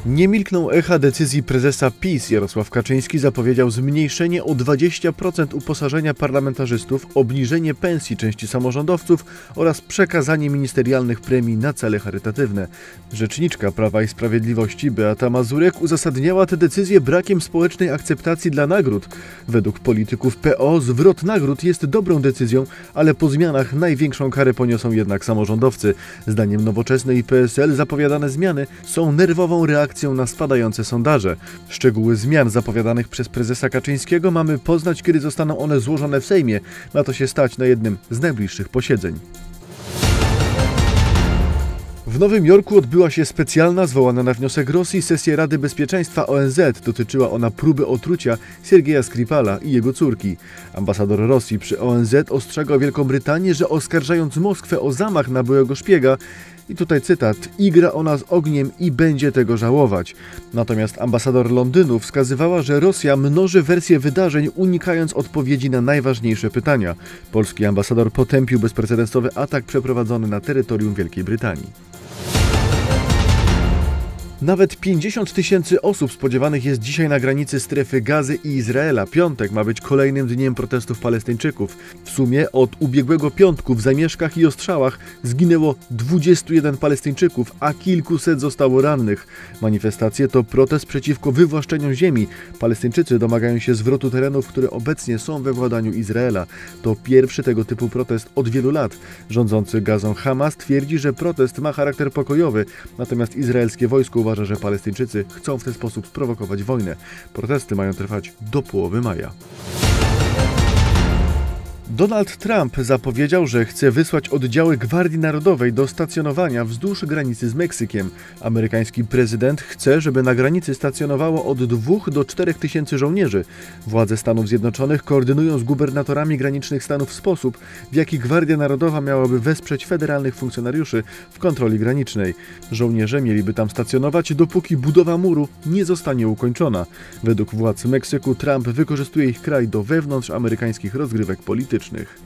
Nie milkną echa decyzji prezesa PiS. Jarosław Kaczyński zapowiedział zmniejszenie o 20% uposażenia parlamentarzystów, obniżenie pensji części samorządowców oraz przekazanie ministerialnych premii na cele charytatywne. Rzeczniczka Prawa i Sprawiedliwości Beata Mazurek uzasadniała tę decyzję brakiem społecznej akceptacji dla nagród. Według polityków PO zwrot nagród jest dobrą decyzją, ale po zmianach największą karę poniosą jednak samorządowcy. Zdaniem Nowoczesnej i PSL zapowiadane zmiany są nerwową reakcją na spadające sondaże. Szczegóły zmian zapowiadanych przez prezesa Kaczyńskiego mamy poznać, kiedy zostaną one złożone w Sejmie. Ma to się stać na jednym z najbliższych posiedzeń. W Nowym Jorku odbyła się specjalna, zwołana na wniosek Rosji, sesja Rady Bezpieczeństwa ONZ. Dotyczyła ona próby otrucia Siergieja Skripala i jego córki. Ambasador Rosji przy ONZ ostrzegał Wielką Brytanię, że oskarżając Moskwę o zamach na byłego szpiega, i tutaj cytat, igra ona z ogniem i będzie tego żałować. Natomiast ambasador Londynu wskazywała, że Rosja mnoży wersje wydarzeń, unikając odpowiedzi na najważniejsze pytania. Polski ambasador potępił bezprecedensowy atak przeprowadzony na terytorium Wielkiej Brytanii. Nawet 50 000 osób spodziewanych jest dzisiaj na granicy strefy Gazy i Izraela. Piątek ma być kolejnym dniem protestów Palestyńczyków. W sumie od ubiegłego piątku w zamieszkach i ostrzałach zginęło 21 Palestyńczyków, a kilkuset zostało rannych. Manifestacje to protest przeciwko wywłaszczeniom ziemi. Palestyńczycy domagają się zwrotu terenów, które obecnie są we władaniu Izraela. To pierwszy tego typu protest od wielu lat. Rządzący Gazą Hamas twierdzi, że protest ma charakter pokojowy, natomiast izraelskie wojsko uważa, że Palestyńczycy chcą w ten sposób sprowokować wojnę. Protesty mają trwać do połowy maja. Donald Trump zapowiedział, że chce wysłać oddziały Gwardii Narodowej do stacjonowania wzdłuż granicy z Meksykiem. Amerykański prezydent chce, żeby na granicy stacjonowało od 2 do 4 tysięcy żołnierzy. Władze Stanów Zjednoczonych koordynują z gubernatorami granicznych stanów sposób, w jaki Gwardia Narodowa miałaby wesprzeć federalnych funkcjonariuszy w kontroli granicznej. Żołnierze mieliby tam stacjonować, dopóki budowa muru nie zostanie ukończona. Według władz Meksyku Trump wykorzystuje ich kraj do wewnątrzamerykańskich rozgrywek politycznych.